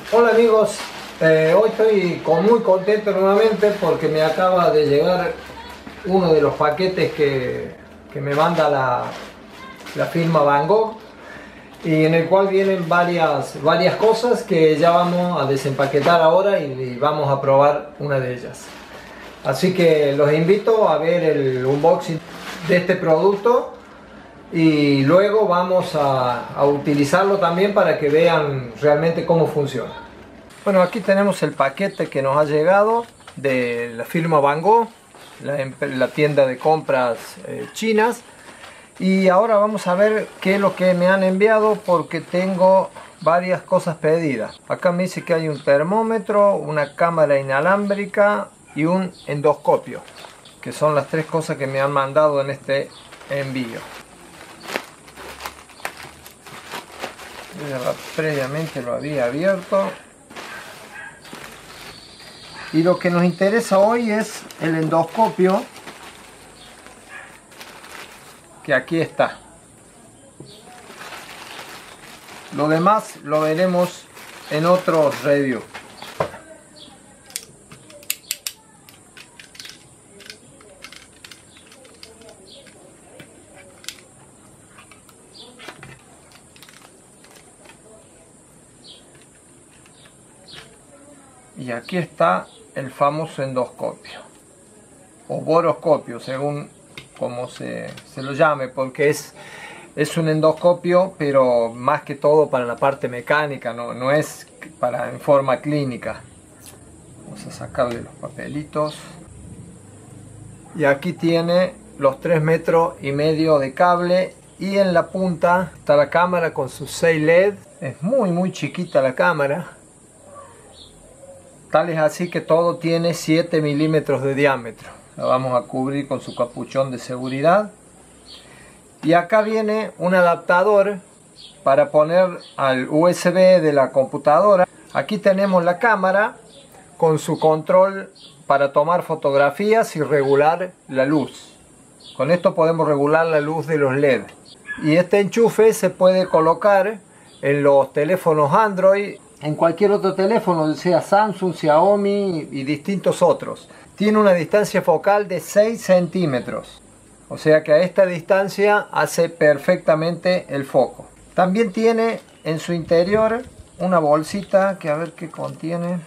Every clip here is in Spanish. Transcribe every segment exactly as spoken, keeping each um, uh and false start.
Hola amigos, eh, hoy estoy con muy contento nuevamente porque me acaba de llegar uno de los paquetes que, que me manda la, la firma Van Gogh, y en el cual vienen varias, varias cosas que ya vamos a desempaquetar ahora y, y vamos a probar una de ellas. Así que los invito a ver el unboxing de este producto y luego vamos a, a utilizarlo también para que vean realmente cómo funciona. Bueno, aquí tenemos el paquete que nos ha llegado de la firma Van Gogh, la, la tienda de compras eh, chinas. Y ahora vamos a ver qué es lo que me han enviado, porque tengo varias cosas pedidas. Acá me dice que hay un termómetro, una cámara inalámbrica y un endoscopio, que son las tres cosas que me han mandado en este envío. Previamente lo había abierto. Y lo que nos interesa hoy es el endoscopio, que aquí está. Lo demás lo veremos en otro review. Y aquí está el famoso endoscopio o boroscopio, según como se, se lo llame, porque es, es un endoscopio, pero más que todo para la parte mecánica, no, no es para en forma clínica. Vamos a sacarle los papelitos. Y aquí tiene los tres metros y medio de cable, y en la punta está la cámara con sus seis L E D. Es muy muy chiquita la cámara. Tal es así que todo tiene siete milímetros de diámetro. La vamos a cubrir con su capuchón de seguridad. Y acá viene un adaptador para poner al U S B de la computadora. Aquí tenemos la cámara con su control para tomar fotografías y regular la luz. Con esto podemos regular la luz de los L E D. Y este enchufe se puede colocar en los teléfonos Android, en cualquier otro teléfono, sea Samsung, Xiaomi y distintos otros. Tiene una distancia focal de seis centímetros. O sea que a esta distancia hace perfectamente el foco. También tiene en su interior una bolsita que a ver qué contiene.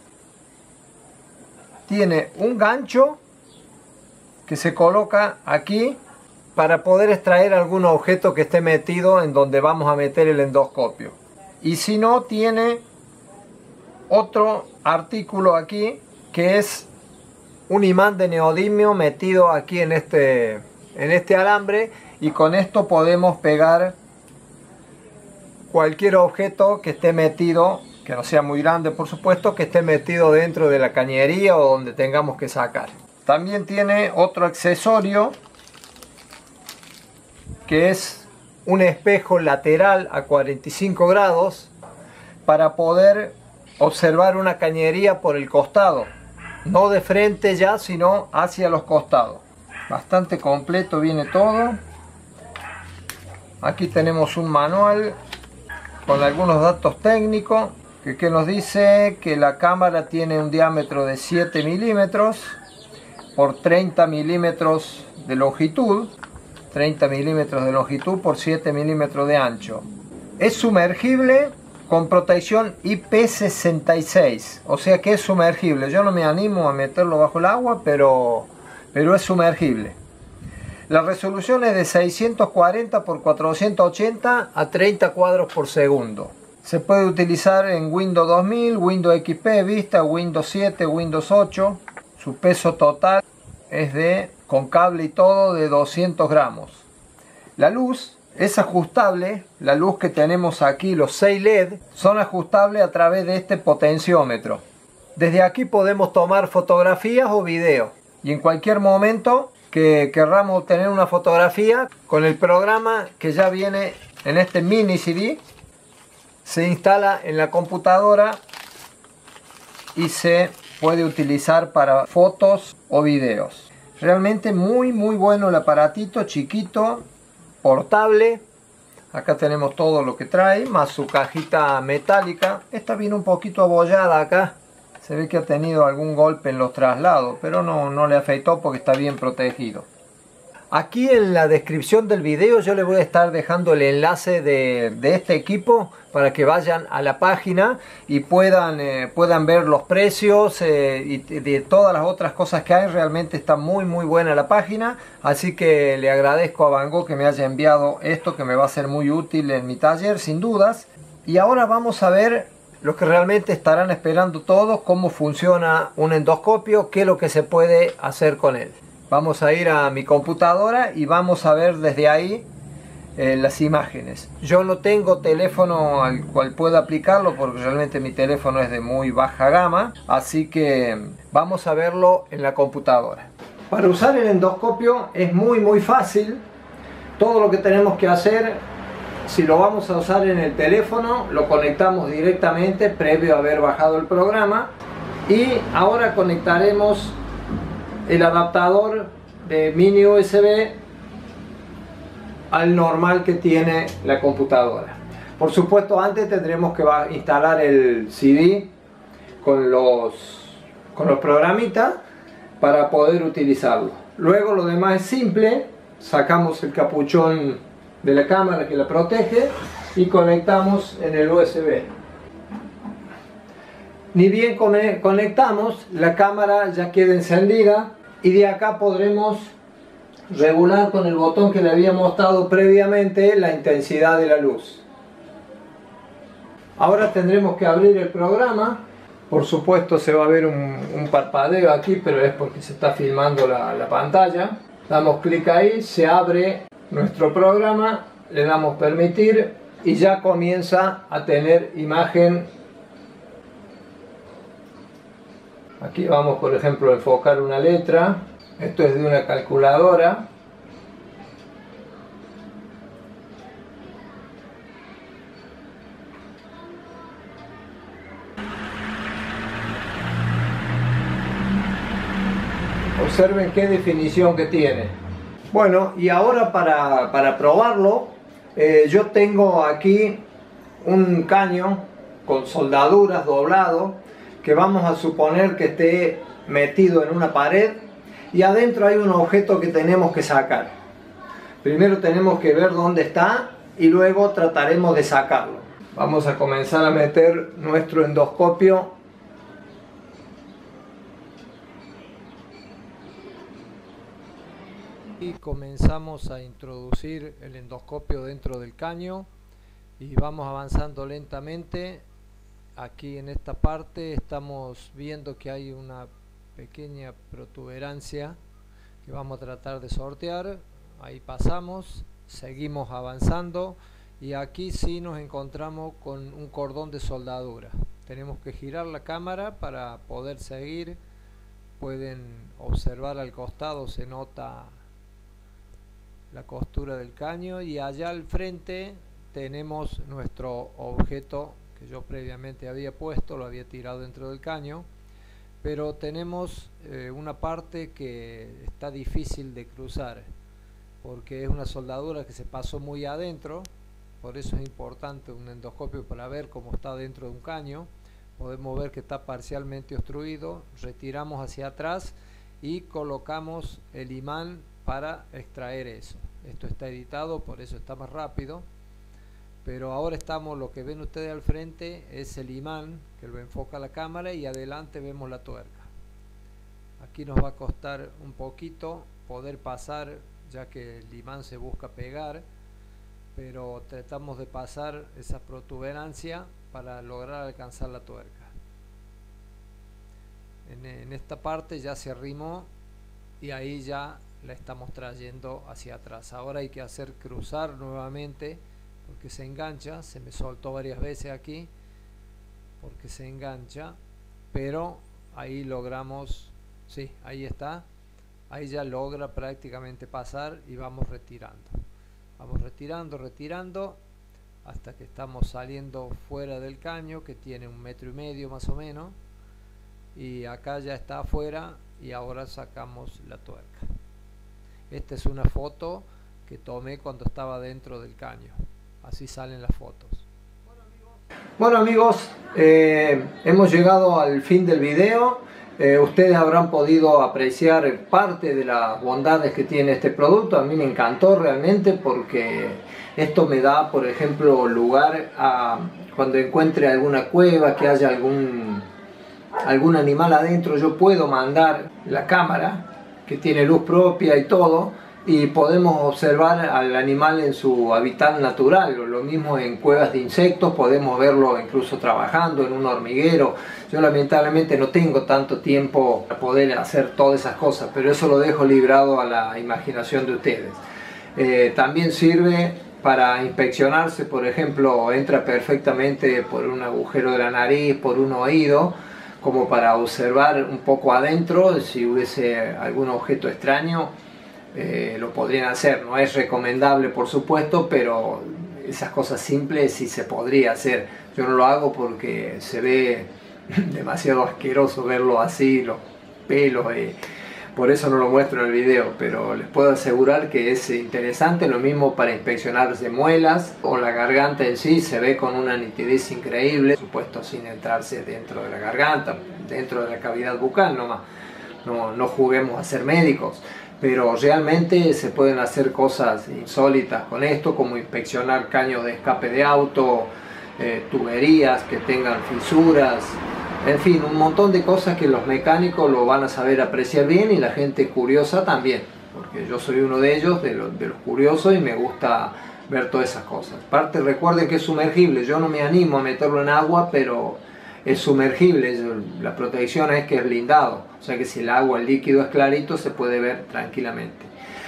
Tiene un gancho que se coloca aquí para poder extraer algún objeto que esté metido en donde vamos a meter el endoscopio. Y si no, tiene otro artículo aquí que es un imán de neodimio metido aquí en este, en este alambre, y con esto podemos pegar cualquier objeto que esté metido, que no sea muy grande por supuesto, que esté metido dentro de la cañería o donde tengamos que sacar. También tiene otro accesorio que es un espejo lateral a cuarenta y cinco grados para poder observar una cañería por el costado, no de frente ya, sino hacia los costados. Bastante completo viene todo. Aquí tenemos un manual con algunos datos técnicos que, que nos dice que la cámara tiene un diámetro de siete milímetros por treinta milímetros de longitud. treinta milímetros de longitud por siete milímetros de ancho. Es sumergible con protección I P sesenta y seis, o sea que es sumergible. Yo no me animo a meterlo bajo el agua, pero, pero es sumergible. La resolución es de seiscientos cuarenta por cuatrocientos ochenta a treinta cuadros por segundo. Se puede utilizar en Windows dos mil, Windows X P, Vista, Windows siete, Windows ocho. Su peso total es de, con cable y todo, de doscientos gramos. La luz es ajustable. La luz que tenemos aquí, los seis L E D, son ajustables a través de este potenciómetro. Desde aquí podemos tomar fotografías o videos, y en cualquier momento que querramos obtener una fotografía, con el programa que ya viene en este mini C D, se instala en la computadora y se puede utilizar para fotos o videos. Realmente muy muy bueno el aparatito, chiquito, portable, Acá tenemos todo lo que trae, más su cajita metálica. Esta viene un poquito abollada acá. Se ve que ha tenido algún golpe en los traslados, pero no, no le afectó porque está bien protegido. Aquí en la descripción del video yo les voy a estar dejando el enlace de, de este equipo para que vayan a la página y puedan, eh, puedan ver los precios eh, y de todas las otras cosas que hay. Realmente está muy muy buena la página, así que le agradezco a Van Gogh que me haya enviado esto, que me va a ser muy útil en mi taller sin dudas. Y ahora vamos a ver lo que realmente estarán esperando todos, cómo funciona un endoscopio, qué es lo que se puede hacer con él. Vamos a ir a mi computadora y vamos a ver desde ahí eh, las imágenes. Yo no tengo teléfono al cual pueda aplicarlo porque realmente mi teléfono es de muy baja gama, así que vamos a verlo en la computadora. Para usar el endoscopio es muy muy fácil. Todo lo que tenemos que hacer, si lo vamos a usar en el teléfono, lo conectamos directamente previo a haber bajado el programa, y ahora conectaremos el adaptador de mini U S B al normal que tiene la computadora. Por supuesto, antes tendremos que instalar el C D con los, con los programitas para poder utilizarlo. Luego lo demás es simple. Sacamos el capuchón de la cámara que la protege y conectamos en el U S B. Ni bien conectamos, la cámara ya queda encendida y de acá podremos regular con el botón que le había mostrado previamente la intensidad de la luz. Ahora tendremos que abrir el programa. Por supuesto se va a ver un, un parpadeo aquí, pero es porque se está filmando la, la pantalla. Damos clic ahí, se abre nuestro programa, le damos permitir y ya comienza a tener imagen. Aquí vamos, por ejemplo, a enfocar una letra. Esto es de una calculadora. Observen qué definición que tiene. Bueno, y ahora para, para probarlo, eh, yo tengo aquí un caño con soldaduras doblado, que vamos a suponer que esté metido en una pared y adentro hay un objeto que tenemos que sacar. Primero tenemos que ver dónde está y luego trataremos de sacarlo. Vamos a comenzar a meter nuestro endoscopio. Y comenzamos a introducir el endoscopio dentro del caño y vamos avanzando lentamente. Aquí en esta parte estamos viendo que hay una pequeña protuberancia que vamos a tratar de sortear. Ahí pasamos, seguimos avanzando y aquí sí nos encontramos con un cordón de soldadura. Tenemos que girar la cámara para poder seguir. Pueden observar al costado, se nota la costura del caño, y allá al frente tenemos nuestro objeto que yo previamente había puesto, lo había tirado dentro del caño, pero tenemos eh, una parte que está difícil de cruzar porque es una soldadura que se pasó muy adentro. Por eso es importante un endoscopio para ver cómo está dentro de un caño. Podemos ver que está parcialmente obstruido, retiramos hacia atrás y colocamos el imán para extraer eso. Esto está editado, por eso está más rápido. Pero ahora estamos, lo que ven ustedes al frente es el imán que lo enfoca la cámara y adelante vemos la tuerca. Aquí nos va a costar un poquito poder pasar, ya que el imán se busca pegar, pero tratamos de pasar esa protuberancia para lograr alcanzar la tuerca. En, en esta parte ya se arrimó y ahí ya la estamos trayendo hacia atrás. Ahora hay que hacer cruzar nuevamente porque se engancha, se me soltó varias veces aquí porque se engancha, pero ahí logramos, sí, ahí está, ahí ya logra prácticamente pasar y vamos retirando, vamos retirando, retirando hasta que estamos saliendo fuera del caño, que tiene un metro y medio más o menos, y acá ya está afuera y ahora sacamos la tuerca. Esta es una foto que tomé cuando estaba dentro del caño. así salen las fotos. Bueno amigos, eh, hemos llegado al fin del video. Eh, ustedes habrán podido apreciar parte de las bondades que tiene este producto. A mí me encantó realmente, porque esto me da, por ejemplo, lugar a cuando encuentre alguna cueva, que haya algún, algún animal adentro, yo puedo mandar la cámara, que tiene luz propia y todo, y podemos observar al animal en su hábitat natural. Lo mismo en cuevas de insectos, podemos verlo incluso trabajando en un hormiguero. Yo lamentablemente no tengo tanto tiempo para poder hacer todas esas cosas, pero eso lo dejo librado a la imaginación de ustedes. Eh, también sirve para inspeccionarse, por ejemplo, entra perfectamente por un agujero de la nariz, por un oído, como para observar un poco adentro. Si hubiese algún objeto extraño, Eh, lo podrían hacer. No es recomendable, por supuesto, pero esas cosas simples sí se podría hacer. Yo no lo hago porque se ve demasiado asqueroso verlo así, los pelos, eh, por eso no lo muestro en el video, pero les puedo asegurar que es interesante. Lo mismo para inspeccionarse muelas o la garganta en sí, se ve con una nitidez increíble, por supuesto sin entrarse dentro de la garganta, dentro de la cavidad bucal nomás. No, no juguemos a ser médicos, pero realmente se pueden hacer cosas insólitas con esto, como inspeccionar caños de escape de auto, eh, tuberías que tengan fisuras, en fin, un montón de cosas que los mecánicos lo van a saber apreciar bien, y la gente curiosa también, porque yo soy uno de ellos, de los, de los curiosos, y me gusta ver todas esas cosas. Aparte, recuerden que es sumergible. Yo no me animo a meterlo en agua, pero es sumergible. La protección es que es blindado, o sea que si el agua, el líquido es clarito, se puede ver tranquilamente.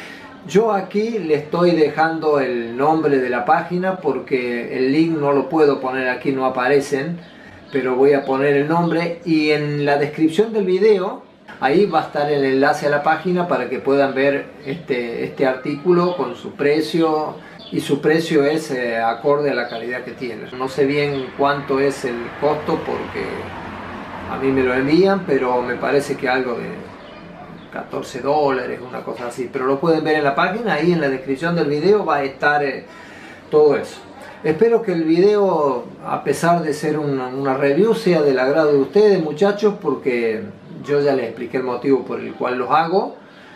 Yo aquí le estoy dejando el nombre de la página, porque el link no lo puedo poner aquí, no aparecen, pero voy a poner el nombre, y en la descripción del video ahí va a estar el enlace a la página para que puedan ver este, este artículo con su precio, y su precio es eh, acorde a la calidad que tiene. No sé bien cuánto es el costo, porque a mí me lo envían, pero me parece que algo de catorce dólares, una cosa así, pero lo pueden ver en la página. Ahí en la descripción del video va a estar eh, todo eso. Espero que el video, a pesar de ser una, una review, sea del agrado de ustedes, muchachos, porque yo ya les expliqué el motivo por el cual los hago.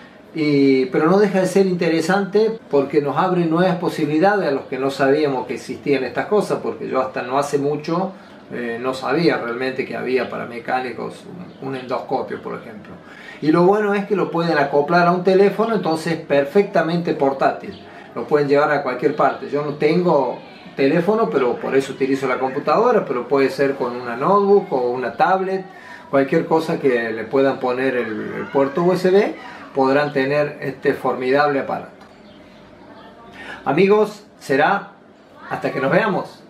Y, pero no deja de ser interesante, porque nos abre nuevas posibilidades a los que no sabíamos que existían estas cosas, porque yo hasta no hace mucho eh, no sabía realmente que había para mecánicos un, un endoscopio, por ejemplo. Y lo bueno es que lo pueden acoplar a un teléfono, entonces perfectamente portátil, lo pueden llevar a cualquier parte. Yo no tengo teléfono, pero por eso utilizo la computadora, pero puede ser con una notebook o una tablet, cualquier cosa que le puedan poner el, el puerto U S B, podrán tener este formidable aparato. Amigos, será hasta que nos veamos.